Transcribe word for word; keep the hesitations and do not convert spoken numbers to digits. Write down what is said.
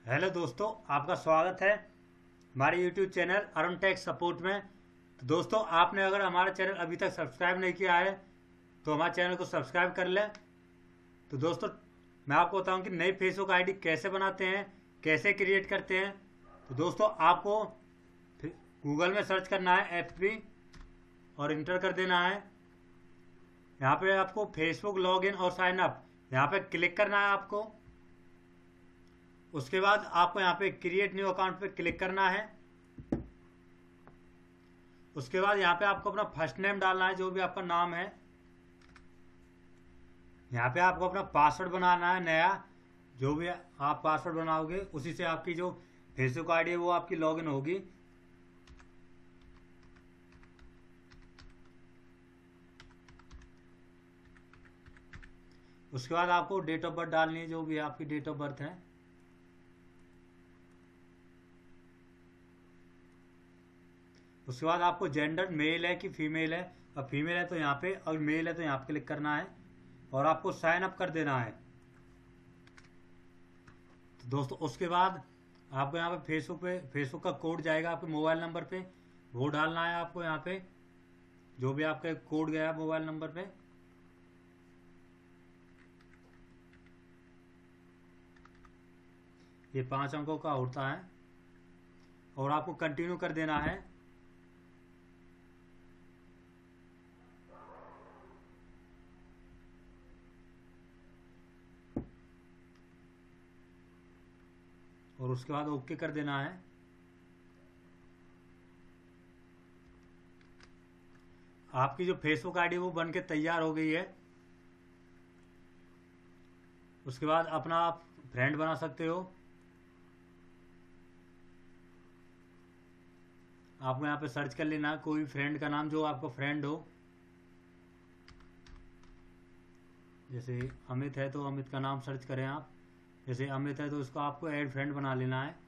Hello दोस्तों, आपका स्वागत है हमारे YouTube channel Arun tech support में। तो दोस्तों, आपने अगर हमारा चैनल अभी तक सब्सक्राइब नहीं किया है तो हमारे चैनल को सब्सक्राइब कर लें। तो दोस्तों, मैं आपको बताऊं कि नई फेसबुक आईडी कैसे बनाते हैं, कैसे क्रिएट करते हैं। तो दोस्तों, आपको गूगल में सर्च करना है एफबी और इंटर कर देना है। यहाँ पे आपको फेसबुक लॉगिन और साइन अप यहाँ पे क्लिक करना है आपको। उसके बाद आपको यहाँ पे क्रिएट न्यू अकाउंट पे क्लिक करना है। उसके बाद यहाँ पे आपको अपना फर्स्ट नेम डालना है, जो भी आपका नाम है। यहाँ पे आपको अपना पासवर्ड बनाना है नया, जो भी आप पासवर्ड बनाओगे उसी से आपकी जो फेसबुक आईडी है वो आपकी लॉगिन होगी। उसके बाद आपको डेट ऑफ बर्थ डालनी है, जो भी आपकी डेट ऑफ बर्थ है। उसके बाद आपको जेंडर मेल है कि फीमेल है, और फीमेल है तो यहाँ पे, और मेल है तो यहाँ पे क्लिक करना है और आपको साइन अप कर देना है। तो दोस्तों, उसके बाद आपको यहाँ पे फेसबुक पे फेसबुक का कोड जाएगा आपके मोबाइल नंबर पे, वो डालना है आपको यहाँ पे, जो भी आपका कोड गया है मोबाइल नंबर पे। ये पांच अंकों का होता है और आपको कंटिन्यू कर देना है। और उसके बाद ओके कर देना है। आपकी जो फेसबुक आईडी वो बन के तैयार हो गई है। उसके बाद अपना आप फ्रेंड बना सकते हो। आपको यहाँ पे सर्च कर लेना कोई फ्रेंड का नाम जो आपका फ्रेंड हो। जैसे अमित है तो अमित का नाम सर्च करें आप। जैसे अमित है तो उसको आपको ऐड फ्रेंड बना लेना है।